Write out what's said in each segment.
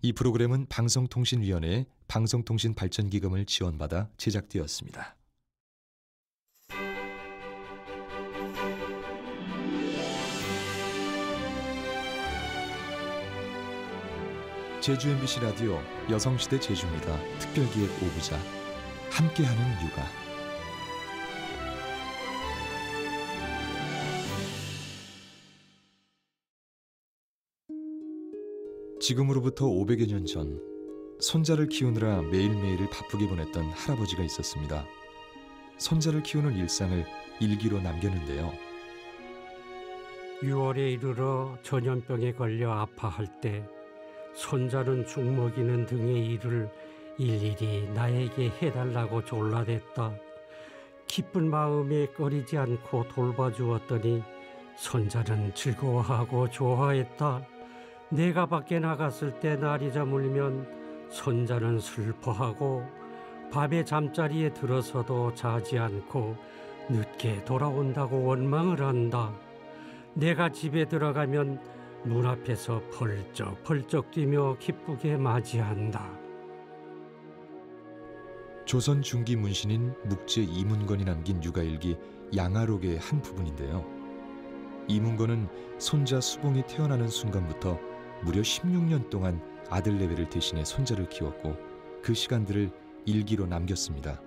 이 프로그램은 방송통신위원회의 방송통신발전기금을 지원받아 제작되었습니다. 제주 MBC 라디오 여성시대 제주입니다. 특별기획 5부작 함께하는 육아. 지금으로부터 500여 년 전 손자를 키우느라 매일매일을 바쁘게 보냈던 할아버지가 있었습니다. 손자를 키우는 일상을 일기로 남겼는데요. 6월에 이르러 전염병에 걸려 아파할 때 손자는 죽 먹이는 등의 일을 일일이 나에게 해달라고 졸라댔다. 기쁜 마음에 꺼리지 않고 돌봐주었더니 손자는 즐거워하고 좋아했다. 내가 밖에 나갔을 때 날이 저물면 손자는 슬퍼하고 밤에 잠자리에 들어서도 자지 않고 늦게 돌아온다고 원망을 한다. 내가 집에 들어가면 문 앞에서 펄쩍펄쩍 뛰며 기쁘게 맞이한다. 조선 중기 문신인 묵제 이문건이 남긴 육아일기 양아록의 한 부분인데요. 이문건은 손자 수봉이 태어나는 순간부터 무려 16년 동안 아들 내외를 대신해 손자를 키웠고 그 시간들을 일기로 남겼습니다.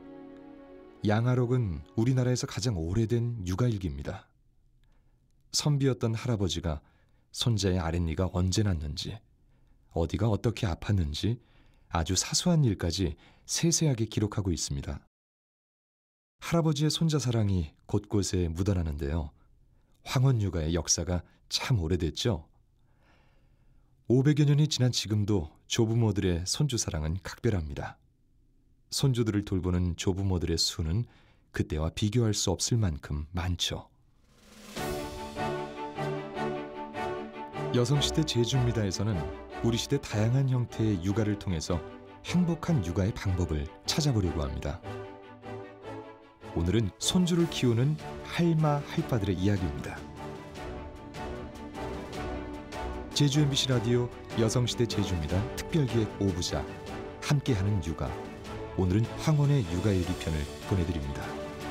양아록은 우리나라에서 가장 오래된 육아일기입니다. 선비였던 할아버지가 손자의 아랫니가 언제 났는지, 어디가 어떻게 아팠는지 아주 사소한 일까지 세세하게 기록하고 있습니다. 할아버지의 손자 사랑이 곳곳에 묻어나는데요. 황혼 육아의 역사가 참 오래됐죠. 500여 년이 지난 지금도 조부모들의 손주 사랑은 각별합니다. 손주들을 돌보는 조부모들의 수는 그때와 비교할 수 없을 만큼 많죠. 여성시대 제주입니다에서는 우리 시대 다양한 형태의 육아를 통해서 행복한 육아의 방법을 찾아보려고 합니다. 오늘은 손주를 키우는 할마 할빠들의 이야기입니다. 제주 MBC 라디오 여성시대 제주입니다. 특별기획 5부작 함께하는 육아. 오늘은 황혼의 육아일기 편을 보내드립니다.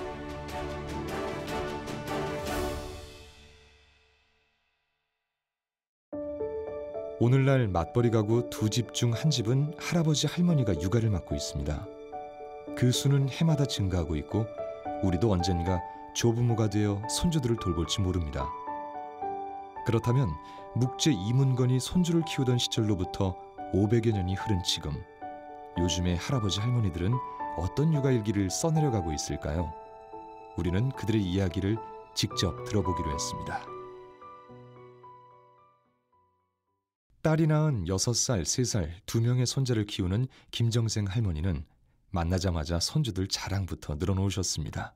오늘날 맞벌이 가구 두 집 중 한 집은 할아버지 할머니가 육아를 맡고 있습니다. 그 수는 해마다 증가하고 있고 우리도 언젠가 조부모가 되어 손주들을 돌볼지 모릅니다. 그렇다면 묵제 이문건이 손주를 키우던 시절로부터 500여 년이 흐른 지금, 요즘의 할아버지 할머니들은 어떤 육아일기를 써내려가고 있을까요? 우리는 그들의 이야기를 직접 들어보기로 했습니다. 딸이 낳은 6살, 3살 두 명의 손자를 키우는 김정생 할머니는 만나자마자 손주들 자랑부터 늘어놓으셨습니다.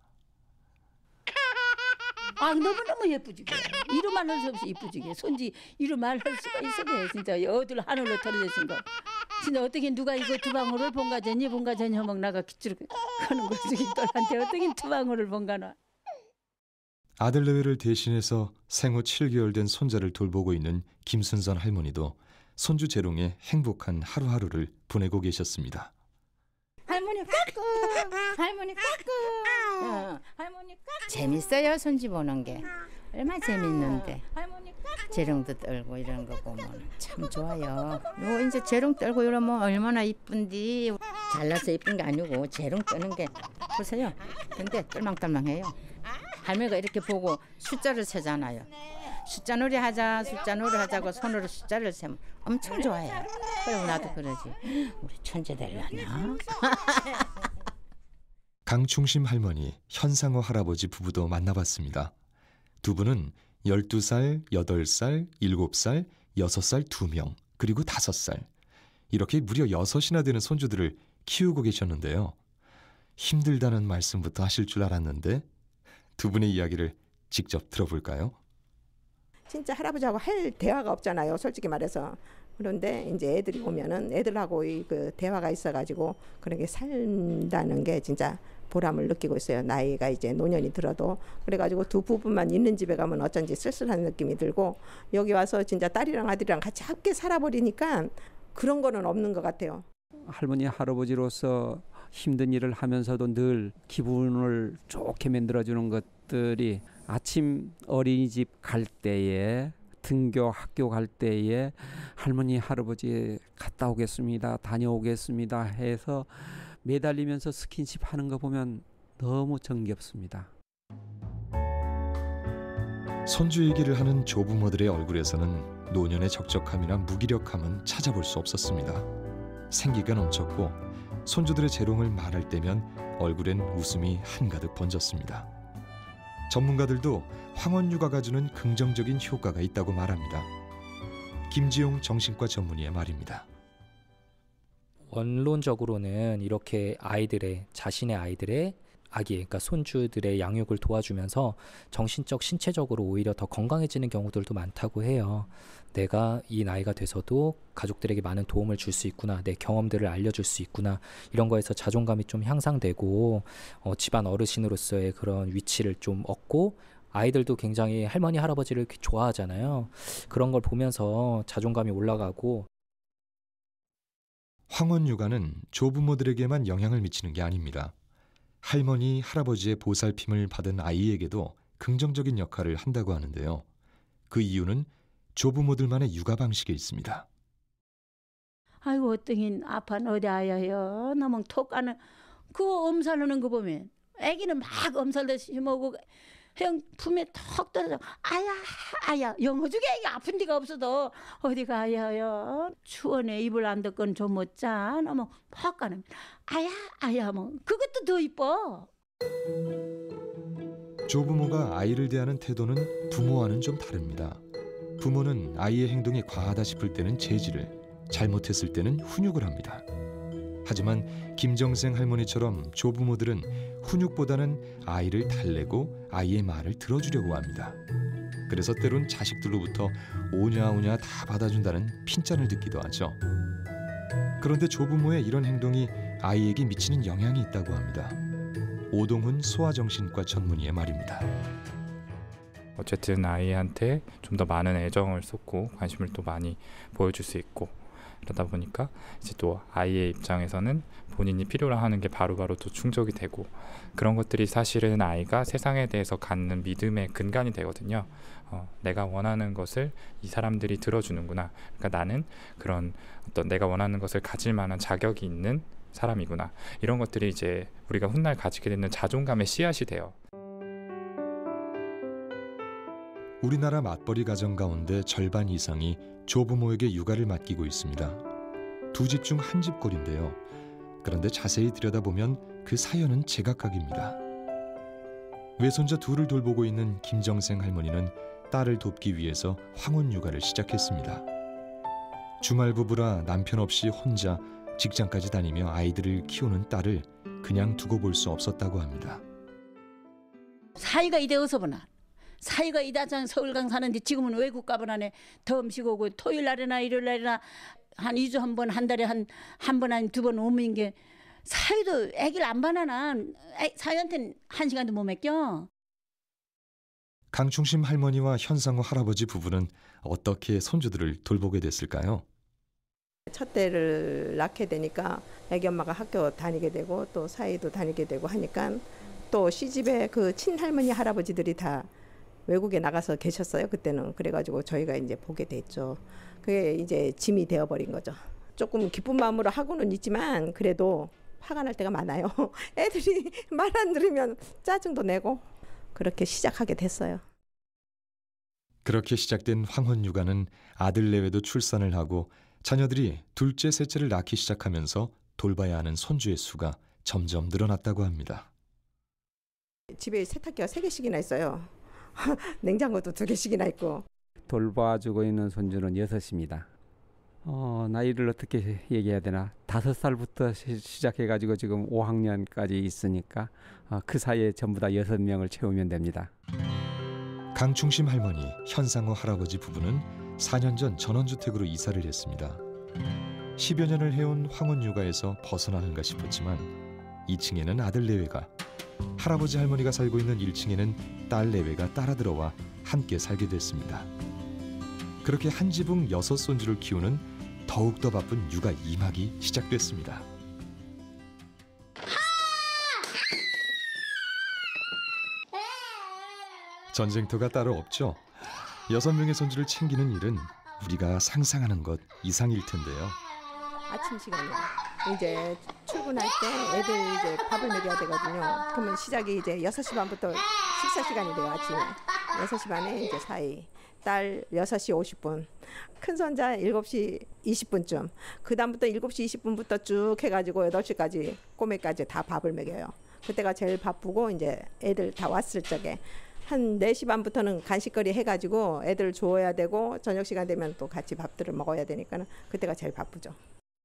아, 너무너무 예쁘지. 이름만 할 수 없이 예쁘지. 손지 이름만 할 수가 있어. 진짜 어들 하늘로 털어주신 거. 진짜 어떻게 누가 이거 두방울을 본가전이 허먹 나가 기치를 하는 거지. 딸한테 어떻게 두방울을 본가나. 아들 내외를 대신해서 생후 7개월 된 손자를 돌보고 있는 김순선 할머니도 손주 재롱에 행복한 하루하루를 보내고 계셨습니다. 할머니 까꿍, 할머니 까꿍, 할머니 까꿍. 재밌어요. 손주 보는 게 얼마나 재밌는데. 재롱도 떨고 이런 거 보면 참 좋아요. 요 이제 재롱 떨고 이러면 얼마나 이쁜디. 잘나서 이쁜 게 아니고 재롱 떠는 게 보세요. 근데 똘망똘망해요. 할머니가 이렇게 보고 숫자를 세잖아요. 숫자 놀이 하자고 손으로 숫자를 세면 엄청 좋아해요. 그리고 나도 그러지. 우리 천재 되려나? 강충심 할머니, 현상호 할아버지 부부도 만나봤습니다. 두 분은 12살, 8살, 7살, 6살 2명, 그리고 5살. 이렇게 무려 6이나 되는 손주들을 키우고 계셨는데요. 힘들다는 말씀부터 하실 줄 알았는데 두 분의 이야기를 직접 들어볼까요? 진짜 할아버지하고 할 대화가 없잖아요. 솔직히 말해서. 그런데 이제 애들이 오면은 애들하고 그 대화가 있어가지고 그렇게 산다는 게 진짜 보람을 느끼고 있어요. 나이가 이제 노년이 들어도. 그래가지고 두 부부만 있는 집에 가면 어쩐지 쓸쓸한 느낌이 들고 여기 와서 진짜 딸이랑 아들이랑 같이 함께 살아버리니까 그런 거는 없는 것 같아요. 할머니 할아버지로서 힘든 일을 하면서도 늘 기분을 좋게 만들어주는 것들이 아침 어린이집 갈 때에 등교 학교 갈 때에 할머니 할아버지 갔다 오겠습니다 다녀오겠습니다 해서 매달리면서 스킨십 하는 거 보면 너무 정겹습니다. 손주 얘기를 하는 조부모들의 얼굴에서는 노년의 적적함이나 무기력함은 찾아볼 수 없었습니다. 생기가 넘쳤고 손주들의 재롱을 말할 때면 얼굴엔 웃음이 한가득 번졌습니다. 전문가들도 황혼육아가 주는 긍정적인 효과가 있다고 말합니다. 김지용 정신과 전문의의 말입니다. 원론적으로는 이렇게 자신의 아이들의 아기, 그러니까 손주들의 양육을 도와주면서 정신적, 신체적으로 오히려 더 건강해지는 경우들도 많다고 해요. 내가 이 나이가 돼서도 가족들에게 많은 도움을 줄 수 있구나, 내 경험들을 알려줄 수 있구나, 이런 거에서 자존감이 좀 향상되고 집안 어르신으로서의 그런 위치를 좀 얻고 아이들도 굉장히 할머니, 할아버지를 좋아하잖아요. 그런 걸 보면서 자존감이 올라가고. 황혼육아는 조부모들에게만 영향을 미치는 게 아닙니다. 할머니, 할아버지의 보살핌을 받은 아이에게도 긍정적인 역할을 한다고 하는데요. 그 이유는 조부모들만의 육아 방식에 있습니다. 아이고 어떠긴 아파는 어디 아야요. 너무 톡 가는 그거 엄살하는 거 보면 애기는 막 엄살듯이 먹고 형 품에 턱 떨어져 아야 영어 중에 애기 아픈 데가 없어도 어디 가야요. 추원에 이불 안 덮건 좀 못 자. 너무 팍 가는 아야 뭐 그것도 더 이뻐. 조부모가 아이를 대하는 태도는 부모와는 좀 다릅니다. 부모는 아이의 행동이 과하다 싶을 때는 제지를, 잘못했을 때는 훈육을 합니다. 하지만 김정생 할머니처럼 조부모들은 훈육보다는 아이를 달래고 아이의 말을 들어주려고 합니다. 그래서 때론 자식들로부터 오냐오냐 다 받아준다는 핀잔을 듣기도 하죠. 그런데 조부모의 이런 행동이 아이에게 미치는 영향이 있다고 합니다. 오동훈 소아정신과 전문의의 말입니다. 어쨌든 아이한테 좀 더 많은 애정을 쏟고 관심을 또 많이 보여줄 수 있고, 그러다 보니까 이제 또 아이의 입장에서는 본인이 필요로 하는 게 바로바로 또 충족이 되고, 그런 것들이 사실은 아이가 세상에 대해서 갖는 믿음의 근간이 되거든요. 내가 원하는 것을 이 사람들이 들어주는구나. 그러니까 나는 그런 어떤 내가 원하는 것을 가질 만한 자격이 있는 사람이구나. 이런 것들이 이제 우리가 훗날 가지게 되는 자존감의 씨앗이 돼요. 우리나라 맞벌이 가정 가운데 절반 이상이 조부모에게 육아를 맡기고 있습니다. 두 집 중 한 집 꼴인데요. 그런데 자세히 들여다보면 그 사연은 제각각입니다. 외손자 둘을 돌보고 있는 김정생 할머니는 딸을 돕기 위해서 황혼육아를 시작했습니다. 주말 부부라 남편 없이 혼자 직장까지 다니며 아이들을 키우는 딸을 그냥 두고 볼 수 없었다고 합니다. 사이가 이대어서 보나. 사이가 이다장 서울강 사는데 지금은 외국 가본 안에 더 음식 오고 토요일 날이나 일요일 날이나 한 2주 한 번, 한 달에 한 번 아니면 2번 오는 게 사이도 애기를 안 봐나나 사이한테는 1시간도 못 맡겨. 강충심 할머니와 현상우 할아버지 부부는 어떻게 손주들을 돌보게 됐을까요? 첫 때를 낳게 되니까 애기 엄마가 학교 다니게 되고 또 사이도 다니게 되고 하니까 또 시집에 그 친할머니 할아버지들이 다 외국에 나가서 계셨어요. 그때는. 그래가지고 저희가 이제 보게 됐죠. 그게 이제 짐이 되어버린 거죠. 조금 기쁜 마음으로 하고는 있지만 그래도 화가 날 때가 많아요. 애들이 말 안 들으면 짜증도 내고 그렇게 시작하게 됐어요. 그렇게 시작된 황혼육아는 아들 내외도 출산을 하고 자녀들이 둘째, 셋째를 낳기 시작하면서 돌봐야 하는 손주의 수가 점점 늘어났다고 합니다. 집에 세탁기가 3개씩이나 있어요. 냉장고도 2개씩이나 있고. 돌봐주고 있는 손주는 6입니다. 나이를 어떻게 얘기해야 되나 5살부터 시작해가지고 지금 5학년까지 있으니까 그 사이에 전부 다 6명을 채우면 됩니다. 강충심 할머니, 현상우 할아버지 부부는 4년 전 전원주택으로 이사를 했습니다. 10여 년을 해온 황혼육아에서 벗어나는가 싶었지만 2층에는 아들 내외가, 할아버지 할머니가 살고 있는 1층에는 딸 내외가 따라 들어와 함께 살게 됐습니다. 그렇게 한 지붕 6손주를 키우는 더욱더 바쁜 육아 2막이 시작됐습니다. 전쟁터가 따로 없죠. 6명의 손주를 챙기는 일은 우리가 상상하는 것 이상일 텐데요. 아침 시간이요. 이제 출근할 때 애들 이제 밥을 먹여야 되거든요. 그러면 시작이 이제 6시 반부터 식사 시간이 돼요. 아침에 6시 반에 이제 사이 딸 6시 50분, 큰 손자 7시 20분쯤. 그 다음부터 7시 20분부터 쭉 해가지고 8시까지 꼬매까지 다 밥을 먹여요. 그때가 제일 바쁘고 이제 애들 다 왔을 적에 한 4시 반부터는 간식거리 해가지고 애들 줘야 되고 저녁 시간 되면 또 같이 밥들을 먹어야 되니까는 그때가 제일 바쁘죠.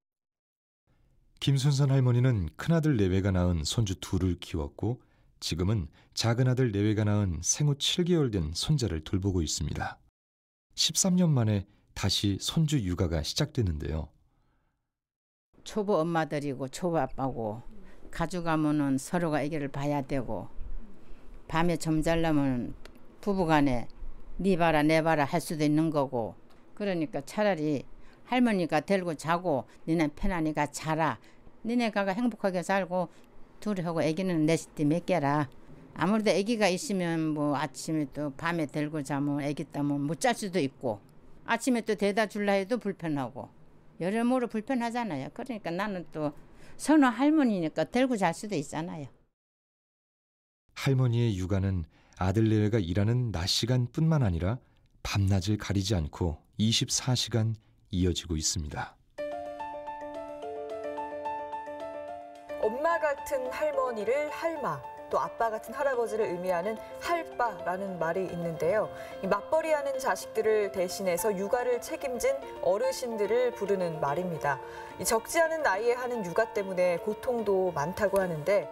김순선 할머니는 큰아들 내외가 낳은 손주 2를 키웠고 지금은 작은아들 내외가 낳은 생후 7개월 된 손자를 돌보고 있습니다. 13년 만에 다시 손주 육아가 시작됐는데요. 초보 엄마들이고 초보 아빠고 가져가면은 서로가 아기를 봐야 되고 밤에 잠자려면 부부간에 네 봐라 내 봐라 할 수도 있는 거고 그러니까 차라리 할머니가 데리고 자고 니네 편하니까 자라. 니네가 행복하게 살고 둘이하고 아기는 넷이 몇 개라. 아무래도 아기가 있으면 뭐 아침에 또 밤에 데리고 자면 아기 때문에 못 잘 수도 있고 아침에 또 데려다 줄라 해도 불편하고 여러모로 불편하잖아요. 그러니까 나는 또 선호 할머니니까 데리고 잘 수도 있잖아요. 할머니의 육아는 아들 내외가 일하는 낮 시간뿐만 아니라 밤낮을 가리지 않고 24시간 이어지고 있습니다. 엄마 같은 할머니를 할마, 또 아빠 같은 할아버지를 의미하는 할빠라는 말이 있는데요. 이 맞벌이하는 자식들을 대신해서 육아를 책임진 어르신들을 부르는 말입니다. 이 적지 않은 나이에 하는 육아 때문에 고통도 많다고 하는데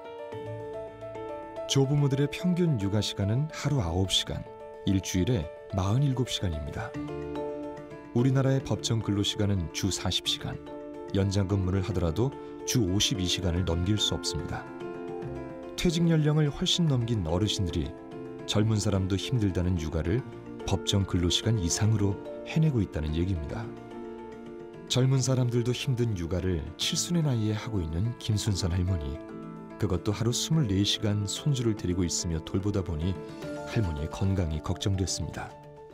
조부모들의 평균 육아 시간은 하루 9시간, 일주일에 47시간입니다. 우리나라의 법정 근로시간은 주 40시간, 연장 근무를 하더라도 주 52시간을 넘길 수 없습니다. 퇴직 연령을 훨씬 넘긴 어르신들이 젊은 사람도 힘들다는 육아를 법정 근로시간 이상으로 해내고 있다는 얘기입니다. 젊은 사람들도 힘든 육아를 칠순의 나이에 하고 있는 김순선 할머니. 그것도 하루 24시간 손주를 데리고 있으며 돌보다 보니 할머니의 건강이 걱정됐습니다.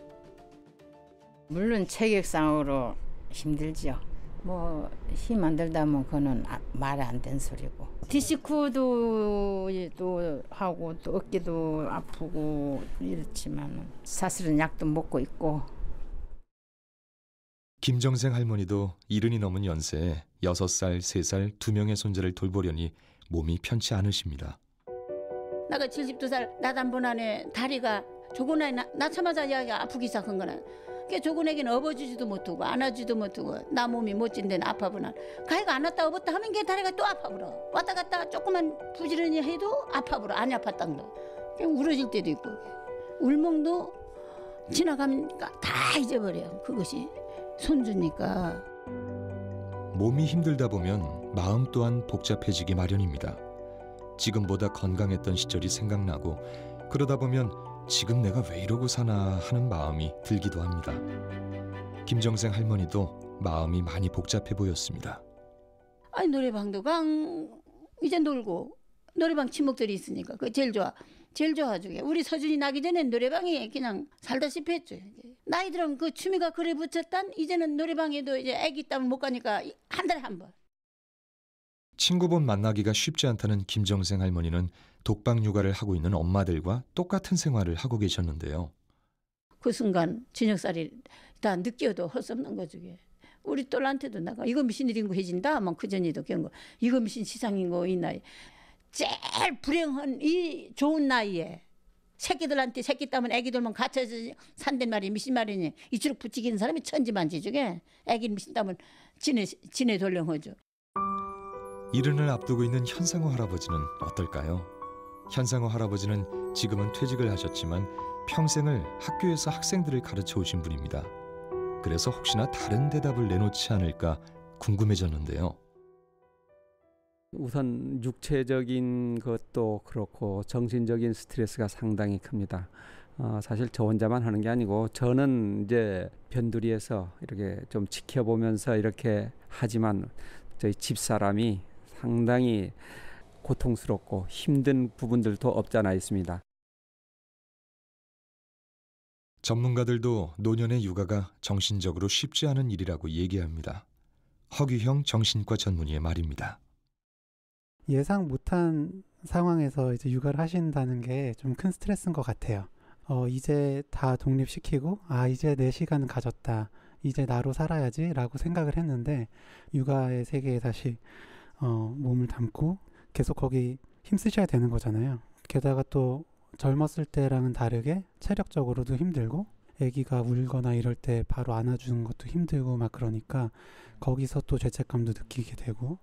물론 체격상으로 힘들죠. 뭐 힘 안 들다면 그거는 말 안 된 소리고. 디스크도 또 하고 또 어깨도 아프고 이렇지만 사실은 약도 먹고 있고. 김정생 할머니도 70이 넘은 연세에 6살, 3살 2명의 손자를 돌보려니 몸이 편치 않으십니다. 나가 72살 나단분 안에 다리가 조금 나이 낳자마자 야가 아프기 시작한 거나. 그 조금 애기는 업어주지도 못하고 안아주지도 못하고 나 몸이 멋진 데는 아파보나. 가이가 안 왔다 업었다 하면 걔 다리가 또 아파버려. 왔다 갔다 조금만 부지런히 해도 아파버려. 안 아팠당도. 그냥 울어질 때도 있고. 울먹도 지나가면 다 잊어버려요. 그것이 손주니까. 몸이 힘들다 보면 마음 또한 복잡해지기 마련입니다. 지금보다 건강했던 시절이 생각나고 그러다 보면 지금 내가 왜 이러고 사나 하는 마음이 들기도 합니다. 김정생 할머니도 마음이 많이 복잡해 보였습니다. 아니 노래방도 이제 놀고 노래방 친목들이 있으니까 그거 제일 좋아. 제일 좋아주게. 우리 서준이 나기 전엔 노래방에 그냥 살다시피 했죠. 나이 들은 그 취미가 그래 붙였단 이제는 노래방에도 이제 애기 때문에 못 가니까 한 달에 한 번. 친구분 만나기가 쉽지 않다는 김정생 할머니는 독방 육아를 하고 있는 엄마들과 똑같은 생활을 하고 계셨는데요. 그 순간 저녁살이 다 느껴도 할 수 없는 거죠. 우리 딸한테도 나가 이거 무슨 일인 거 해진다. 막 그전에도 그런 거 이거 무슨 시상인 거 이 나이. 제일 불행한 이 좋은 나이에 새끼들한테 새끼 따면 애기들만 갇혀서 산단 말이 무슨 말이니. 이추록 붙이기는 사람이 천지만지중에 애기 무슨 따면 지네 돌령하죠. 이른을 앞두고 있는 현상호 할아버지는 어떨까요? 현상호 할아버지는 지금은 퇴직을 하셨지만 평생을 학교에서 학생들을 가르쳐 오신 분입니다. 그래서 혹시나 다른 대답을 내놓지 않을까 궁금해졌는데요. 우선 육체적인 것도 그렇고 정신적인 스트레스가 상당히 큽니다. 사실 저 혼자만 하는 게 아니고 저는 이제 변두리에서 이렇게 좀 지켜보면서 이렇게 하지만 저희 집사람이 상당히 고통스럽고 힘든 부분들도 없잖아 있습니다. 전문가들도 노년의 육아가 정신적으로 쉽지 않은 일이라고 얘기합니다. 허규형 정신과 전문의의 말입니다. 예상 못한 상황에서 이제 육아를 하신다는 게 좀 큰 스트레스인 것 같아요. 이제 다 독립시키고 이제 내 시간 가졌다. 이제 나로 살아야지 라고 생각을 했는데 육아의 세계에 다시 몸을 담고 계속 거기 힘쓰셔야 되는 거잖아요. 게다가 또 젊었을 때랑은 다르게 체력적으로도 힘들고 아기가 울거나 이럴 때 바로 안아주는 것도 힘들고 막 그러니까 거기서 또 죄책감도 느끼게 되고.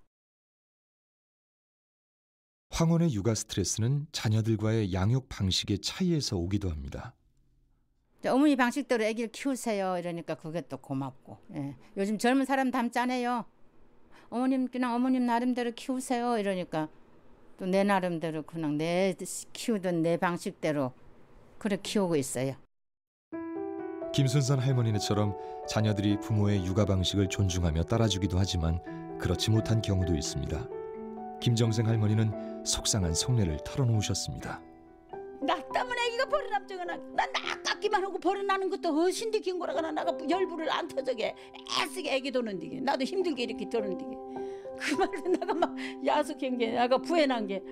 황혼의 육아 스트레스는 자녀들과의 양육 방식의 차이에서 오기도 합니다. 어머니 방식대로 아기를 키우세요 이러니까 그게 또 고맙고. 예. 요즘 젊은 사람 닮잖아요. 어머님 그냥 어머님 나름대로 키우세요 이러니까 또 내 나름대로 그냥 내 키우던 내 방식대로 그래 키우고 있어요. 김순선 할머니네처럼 자녀들이 부모의 육아 방식을 존중하며 따라주기도 하지만 그렇지 못한 경우도 있습니다. 김정생 할머니는 속상한 속내를 털어놓으셨습니다. 나 때문에 애기가 버려납정하나 난 나 깎기만 하고 버려나는 것도 허신디 긴 거라거나 나가 열불을 안 터져게 애쓰게 애기 도는디게 나도 힘들게 이렇게 도는디게 그 말로 나가 막 야속한 게 나가 부해난 게.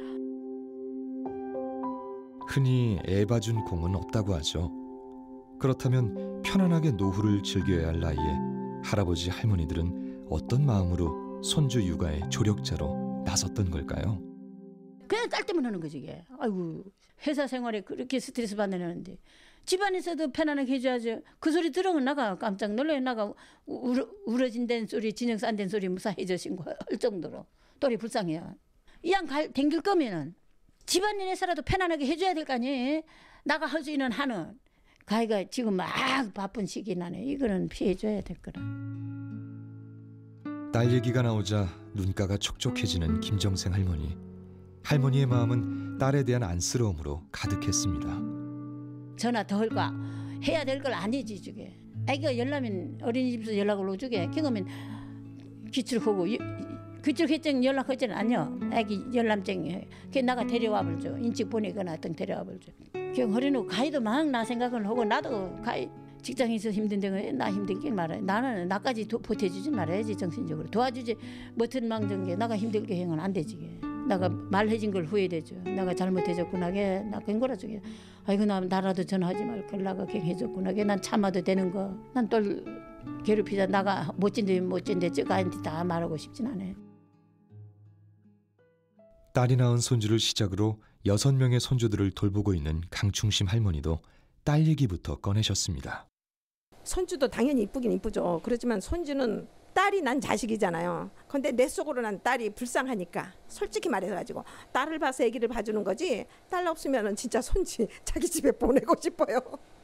흔히 애 봐준 공은 없다고 하죠. 그렇다면 편안하게 노후를 즐겨야 할 나이에 할아버지 할머니들은 어떤 마음으로 손주 육아의 조력자로 나섰던 걸까요? 그냥 딸 때문에 하는 거지 이게. 아이고 회사 생활에 그렇게 스트레스 받느냐는데 집안에서도 편안하게 해줘야죠. 그 소리 들으면 나가 깜짝 놀라요. 나가 울어진다는 소리 진영사 안 된 소리 무사 해주신 거 할 정도로 또리 불쌍해요. 이왕 댕길 거면은 집안일에서라도 편안하게 해줘야 될 거 아니에요. 나가 할 수 있는 한은 가희가 지금 막 바쁜 시기 나네. 이거는 피해줘야 될 거라. 딸 얘기가 나오자 눈가가 촉촉해지는 김정생 할머니. 할머니의 마음은 딸에 대한 안쓰러움으로 가득했습니다. 전화 더 할까 해야 될 걸 아니지 주게. 애기가 열나면 어린이집에서 연락을 오주게. 그러면 기출하고 기출했정 연락하지는 않요. 애기 열람증 걔 나가 데려와 볼죠. 인직 보내거나 어떤 데려와 볼죠. 그냥 허리놓고 가이도 막 나 생각을 하고 나도 가이 직장에서 힘든데 나 힘들게 말아요. 나는 나까지 보태주지 말아야지. 정신적으로 도와주지 못한 망정 게 나가 힘들게 행은 안 되지. 나가 말해진 걸 후회되죠. 내가 잘못해줬구나. 나 그런 거라 저게. 아이고 나라도 전화하지 말고 나가 그냥 해줬구나. 난 참아도 되는 거. 난 또 괴롭히자 나가 못진데 저가한테 다 말하고 싶진 않아요. 딸이 낳은 손주를 시작으로 6명의 손주들을 돌보고 있는 강충심 할머니도 딸 얘기부터 꺼내셨습니다. 손주도 당연히 이쁘긴 이쁘죠. 그렇지만 손주는 딸이 난 자식이잖아요. 근데 내 속으로 난 딸이 불쌍하니까 솔직히 말해가지고 딸을 봐서 아기를 봐주는 거지. 딸 없으면 진짜 손지 자기 집에 보내고 싶어요.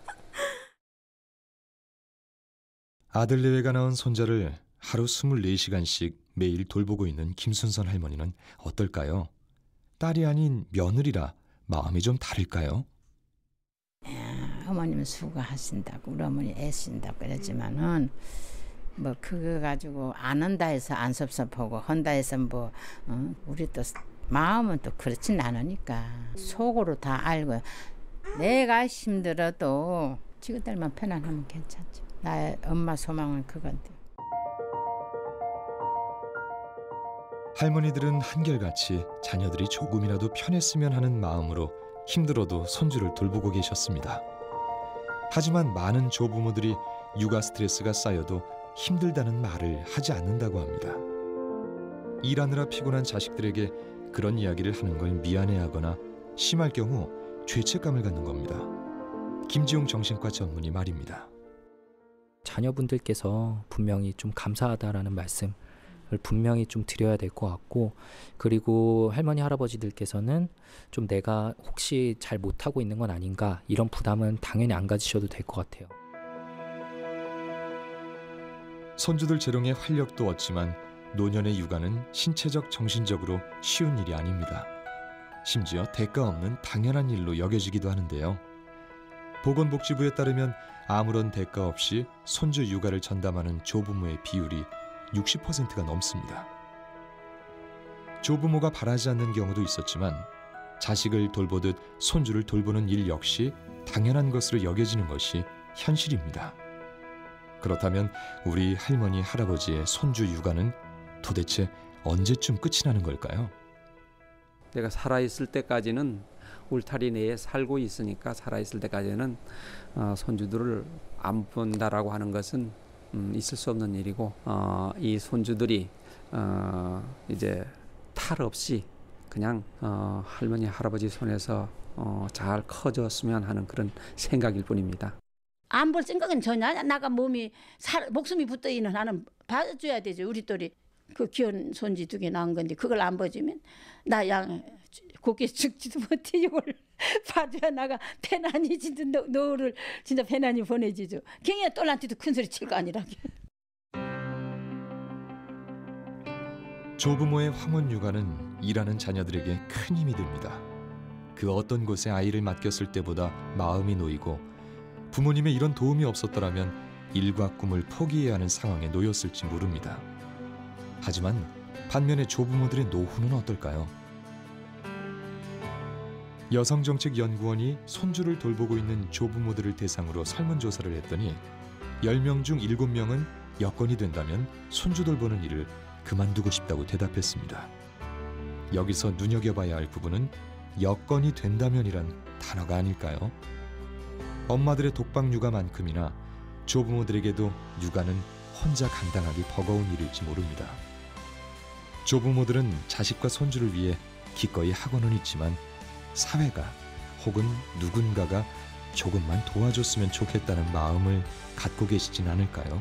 아들 내외가 낳은 손자를 하루 24시간씩 매일 돌보고 있는 김순선 할머니는 어떨까요? 딸이 아닌 며느리라 마음이 좀 다를까요? 어머님은 수고하신다고 우리 어머니 애쓴다고 그러지만은 뭐 그거 가지고 안 한다 해서 안 섭섭하고 한다 해서 뭐 우리 또 마음은 또 그렇진 않으니까 속으로 다 알고 내가 힘들어도 지그들만 편안하면 괜찮죠. 나의 엄마 소망은 그건데. 할머니들은 한결같이 자녀들이 조금이라도 편했으면 하는 마음으로 힘들어도 손주를 돌보고 계셨습니다. 하지만 많은 조부모들이 육아 스트레스가 쌓여도 힘들다는 말을 하지 않는다고 합니다. 일하느라 피곤한 자식들에게 그런 이야기를 하는 걸 미안해하거나 심할 경우 죄책감을 갖는 겁니다. 김지용 정신과 전문의 말입니다. 자녀분들께서 분명히 좀 감사하다라는 말씀을 분명히 좀 드려야 될 것 같고, 그리고 할머니 할아버지들께서는 좀 내가 혹시 잘 못하고 있는 건 아닌가 이런 부담은 당연히 안 가지셔도 될 것 같아요. 손주들 재롱에 활력도 얻지만 노년의 육아는 신체적 정신적으로 쉬운 일이 아닙니다. 심지어 대가 없는 당연한 일로 여겨지기도 하는데요. 보건복지부에 따르면 아무런 대가 없이 손주 육아를 전담하는 조부모의 비율이 60%가 넘습니다. 조부모가 바라지 않는 경우도 있었지만 자식을 돌보듯 손주를 돌보는 일 역시 당연한 것으로 여겨지는 것이 현실입니다. 그렇다면 우리 할머니, 할아버지의 손주 육아는 도대체 언제쯤 끝이 나는 걸까요? 내가 살아있을 때까지는 울타리 내에 살고 있으니까 살아있을 때까지는 손주들을 안 본다라고 하는 것은 있을 수 없는 일이고 이 손주들이 이제 탈 없이 그냥 할머니 할아버지 손에서 잘 커졌으면 하는 그런 생각일 뿐입니다. 안 볼 생각은 전혀 아니야. 나가 몸이 목숨이 붙어 있는 나는 봐줘야 되죠. 우리 딸이 그 귀여운 손지 2개 낳은 건데 그걸 안 봐주면 나 곱게 죽지도 못해. 이걸 봐줘야 나가 배난이 진짜 너를 진짜 배난이 보내지죠. 괜히 딸한테도 큰 소리 칠 거 아니라. 조부모의 황혼 육아는 일하는 자녀들에게 큰 힘이 됩니다. 그 어떤 곳에 아이를 맡겼을 때보다 마음이 놓이고 부모님의 이런 도움이 없었더라면 일과 꿈을 포기해야 하는 상황에 놓였을지 모릅니다. 하지만 반면에 조부모들의 노후는 어떨까요? 여성정책연구원이 손주를 돌보고 있는 조부모들을 대상으로 설문조사를 했더니 10명 중 7명은 여건이 된다면 손주 돌보는 일을 그만두고 싶다고 대답했습니다. 여기서 눈여겨봐야 할 부분은 여건이 된다면이란 단어가 아닐까요? 엄마들의 독박 육아만큼이나 조부모들에게도 육아는 혼자 감당하기 버거운 일일지 모릅니다. 조부모들은 자식과 손주를 위해 기꺼이 하고는 있지만 사회가 혹은 누군가가 조금만 도와줬으면 좋겠다는 마음을 갖고 계시진 않을까요?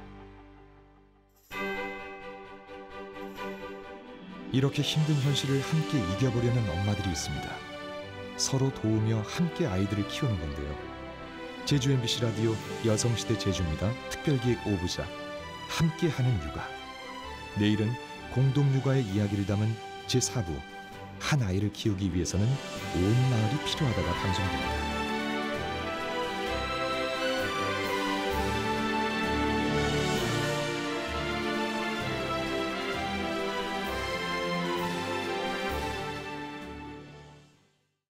이렇게 힘든 현실을 함께 이겨보려는 엄마들이 있습니다. 서로 도우며 함께 아이들을 키우는 건데요. 제주 MBC 라디오 여성시대 제주입니다. 특별기획 5부작 함께하는 육아. 내일은 공동육아의 이야기를 담은 제4부 한 아이를 키우기 위해서는 온 마을이 필요하다가 방송됩니다.